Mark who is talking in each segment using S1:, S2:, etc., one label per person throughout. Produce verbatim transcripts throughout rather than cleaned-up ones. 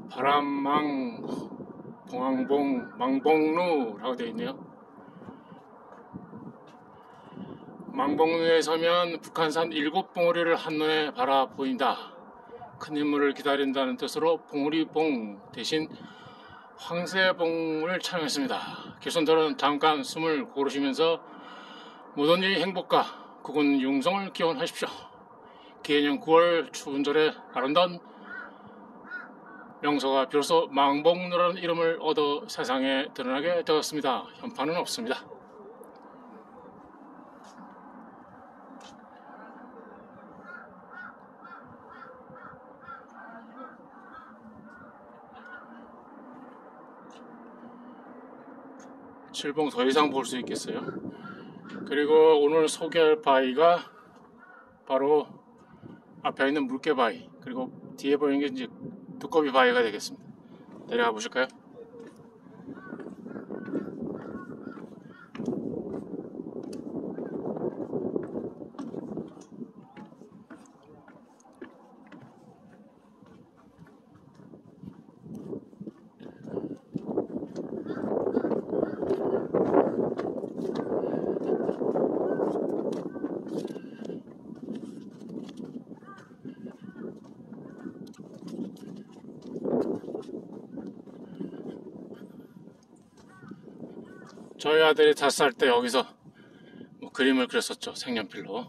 S1: 바람망 봉황봉 망봉루라고 되어 있네요. 망봉루에 서면 북한산 일곱 봉우리를 한눈에 바라 보인다. 큰 인물을 기다린다는 뜻으로 봉우리봉 대신 황새봉을 촬영했습니다. 개선들은 잠깐 숨을 고르시면서 모든 이 행복과 국은 융성을 기원하십시오. 기해년 구월 추운 절에 아름다운 명소가 비로소 망봉루라는 이름을 얻어 세상에 드러나게 되었습니다. 현판은 없습니다. 칠봉 더 이상 볼 수 있겠어요. 그리고 오늘 소개할 바위가 바로 앞에 있는 물개 바위, 그리고 뒤에 보이는 게 이제 두꺼비 바위가 되겠습니다. 내려가 보실까요? 저희 아들이 다섯 살 때 여기서 뭐 그림을 그렸었죠. 색연필로.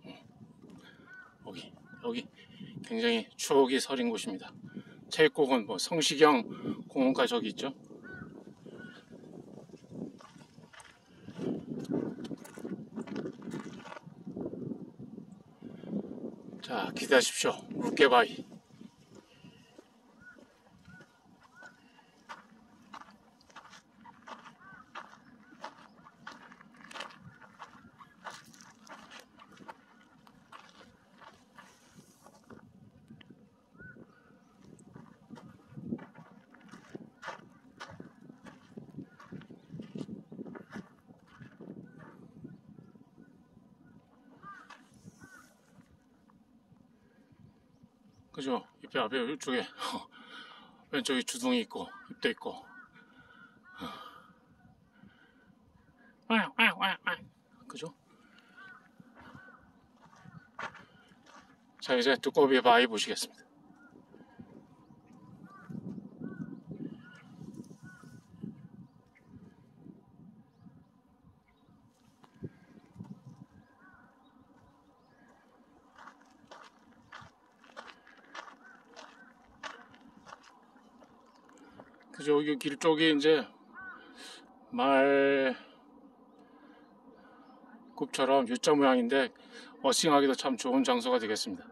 S1: 여기 여기 굉장히 추억이 서린 곳입니다. 체육공원, 뭐 성시경 공원까지 저기 있죠. 자, 기대하십시오. 물개바위. 그죠? 잎에 앞에 이쪽에 왼쪽에 주둥이 있고 잎도 있고. 그죠? 자, 이제 두꺼비 바위 보시겠습니다. 그죠? 여기 길 쪽이 이제 말굽처럼 U자 모양인데 어싱하기도 참 좋은 장소가 되겠습니다.